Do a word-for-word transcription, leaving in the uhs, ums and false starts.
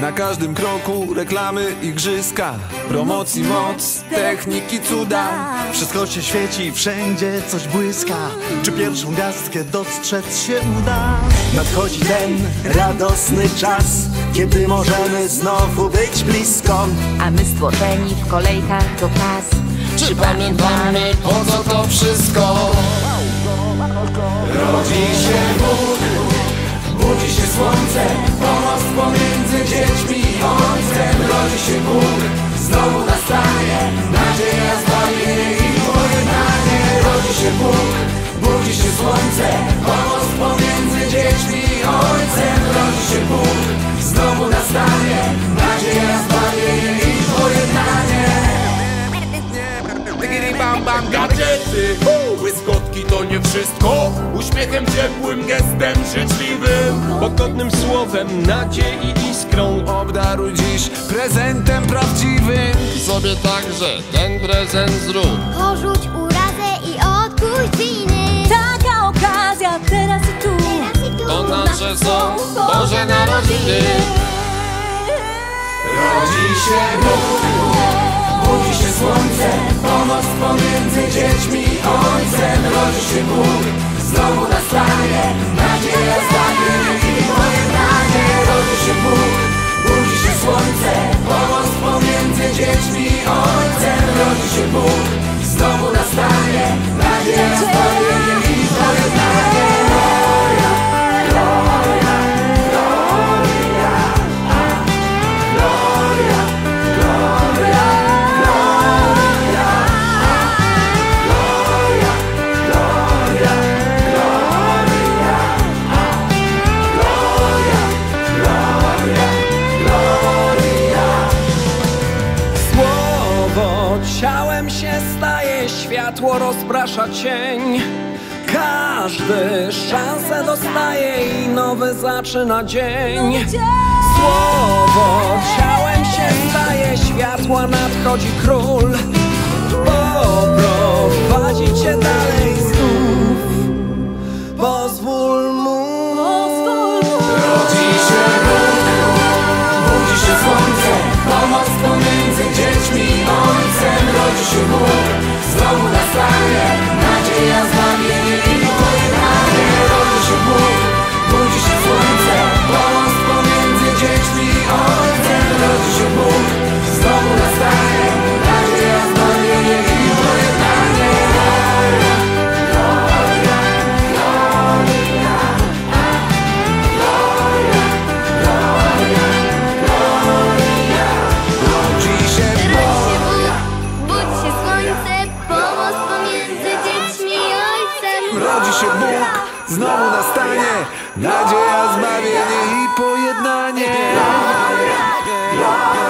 Na każdym kroku reklamy, igrzyska, promocji moc, techniki cuda. Wszystko się świeci, wszędzie coś błyska. Czy pierwszą gwiazdkę dostrzec się uda? Nadchodzi ten radosny czas, kiedy możemy znowu być blisko. A my stłoczeni w kolejkach do klas. Czy pamiętamy, po co to wszystko? Rodzi się Bóg, budzi się słońce, pomoc pomiędzy dziećmi i ojcem. Rodzi się Bóg, znowu nastanie nadzieja, zbawienie i pojednanie. Rodzi się Bóg, budzi się słońce, pomoc pomiędzy dziećmi i ojcem. Rodzi się Bóg, znowu nastanie nadzieja, zbawienie i pojednanie. Bam, bam, gadżety, błyskotki to nie wszystko. Uśmiechem ciepłym, gestem życzliwym, pogodnym słowem, nadziei iskrą obdaruj dziś prezentem prawdziwym. Sobie także ten prezent zrób. Porzuć urazę i odpuść winy. Taka okazja teraz i tu. Teraz i tu To nasze są Boże Narodziny. Rodzi się Bóg, budzi się słońce, pomoc pomiędzy dziećmi i ojcem. Rodzi się Bóg, znowu nastanie nadzieja, zbawienie i pojednanie. Rodzi się Bóg, budzi się słońce, pomoc pomiędzy dziećmi i ojcem. Rodzi się Bóg, znowu nastanie nadzieja, zbawienie i pojednanie. ciałem się staje, światło rozprasza cień. Każdy szansę dostaje i nowy zaczyna dzień. Słowo ciałem się staje, światła nadchodzi król. Poprowadzi cię dalej znów. Pozwól mu. Rodzi się Bóg, budzi się słońce, pomoc pomiędzy dziećmi i ojcem. Rodzi się Bóg, znowu nastanie nadzieja, zbawienie i pojednanie. Rodzi się Bóg, budzi się słońce, pomoc pomiędzy dziećmi i ojcem. Rodzi się Bóg, znowu nastanie nadzieja, zbawienie i pojednanie. Rodzi się Bóg, znowu nastanie nadzieja, zbawienie i pojednanie.